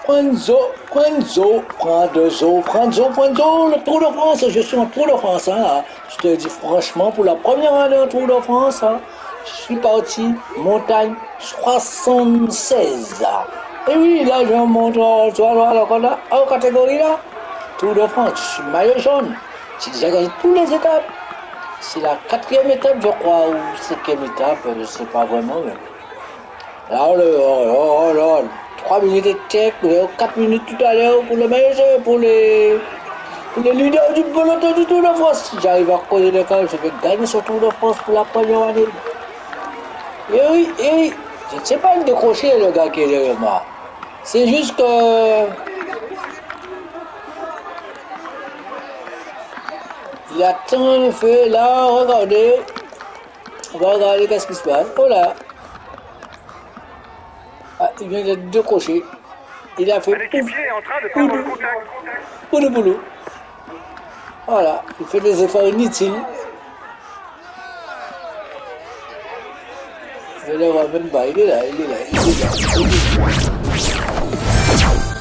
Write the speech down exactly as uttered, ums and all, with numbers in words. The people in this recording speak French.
Prenzo, Prenzo, Prenzo, Prenzo, Prenzo, le Tour de France, je suis en Tour de France, hein. Je te dis franchement, pour la première année en Tour de France, hein, je suis parti montagne soixante-seize. Et oui, là, je monte en, tu vois, là, là, en catégorie là, Tour de France, je suis maillot jaune. J'ai déjà gagné toutes les étapes. C'est la quatrième étape, je crois, ou cinquième étape, je ne sais pas vraiment. Mais... Là, le, oh, oh, oh, là, trois minutes de check, quatre minutes tout à l'heure pour le maillot, pour les, pour les leaders du peloton du Tour de France. Si j'arrive à causer le cas, je vais gagner ce Tour de France pour la première année. Et oui, et oui, je ne sais pas le décrocher, le gars qui est derrière moi. C'est juste que. Il attend le feu, là, regardez. On va regarder qu'est-ce qui se passe. Oh là. Ah, il vient de décrocher. Il a fait. L'équipier est en train de prendre le contact. Boulou, boulou. Voilà, il fait des efforts inutiles. Je ne le vois même pas, il est là, il est là, il est là. Il est là.